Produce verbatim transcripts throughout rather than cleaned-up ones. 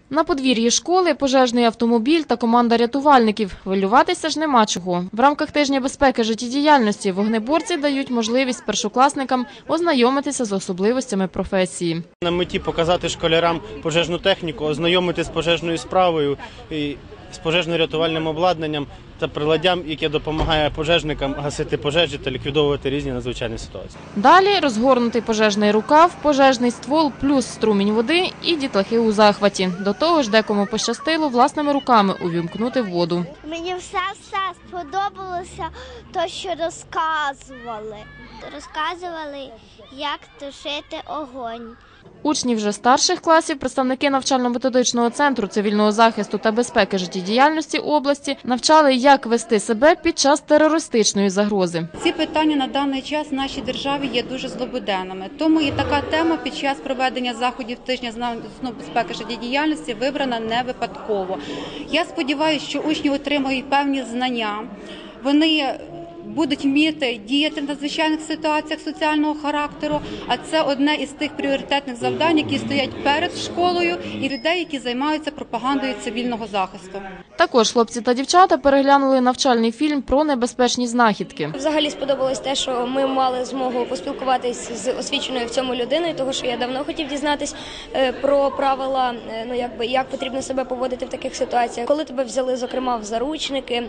На подвір'ї школи пожежний автомобіль та команда рятувальників. Хвилюватися ж нема чого. В рамках тижня безпеки життєдіяльності вогнеборці дають можливість першокласникам ознайомитися з особливостями професії. На меті показати школярам пожежну техніку, ознайомити з пожежною справою, і з пожежно-рятувальним обладнанням та приладдям, яке допомагає пожежникам гасити пожежі та ліквідовувати різні надзвичайні ситуації. Далі розгорнутий пожежний рукав, пожежний ствол плюс струмінь води і дітлахи у захваті. До того ж, декому пощастило власними руками увімкнути воду. Мені все-все сподобалося, те, що розказували. Розказували, як тушити огонь. Учні вже старших класів, представники навчально-методичного центру цивільного захисту та безпеки життєдіяльності області навчали, як вести себе під час терористичної загрози. Ці питання на даний час в нашій державі є дуже злободенними. Тому і така тема під час проведення заходів тижня з безпеки життєдіяльності вибрана не випадково. Я сподіваюся, що учні отримають певні знання, вони будуть вміти діяти в надзвичайних ситуаціях соціального характеру, а це одне із тих пріоритетних завдань, які стоять перед школою, і людей, які займаються пропагандою цивільного захисту. Також хлопці та дівчата переглянули навчальний фільм про небезпечні знахідки. Взагалі сподобалось те, що ми мали змогу поспілкуватись з освіченою в цьому людиною, тому що я давно хотів дізнатись про правила, ну якби як потрібно себе поводити в таких ситуаціях. Коли тебе взяли, зокрема, в заручники,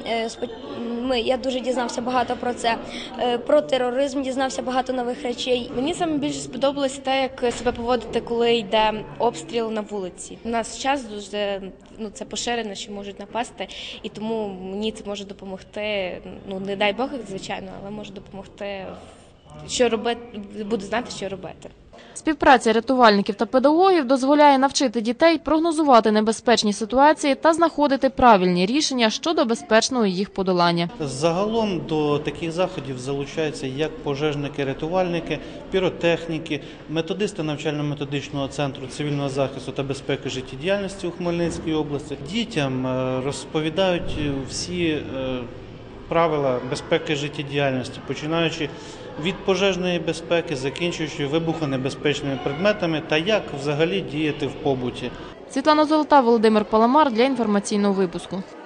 ми я дуже дізнався багато про це, про тероризм, дізнався багато нових речей. Мені саме більше сподобалося те, як себе поводити, коли йде обстріл на вулиці. У нас час дуже, ну, це поширено, що можуть напасти, і тому мені це може допомогти, ну, не дай Бог, звичайно, але може допомогти, що робити, буду знати, що робити. Співпраця рятувальників та педагогів дозволяє навчити дітей прогнозувати небезпечні ситуації та знаходити правильні рішення щодо безпечного їх подолання. Загалом до таких заходів залучаються як пожежники-рятувальники, піротехніки, методисти навчально-методичного центру цивільного захисту та безпеки життєдіяльності у Хмельницькій області. Дітям розповідають всі правила безпеки життєдіяльності, починаючи від пожежної безпеки, закінчуючи вибухонебезпечними предметами та як взагалі діяти в побуті. Світлана Золота, Володимир Паламар для інформаційного випуску.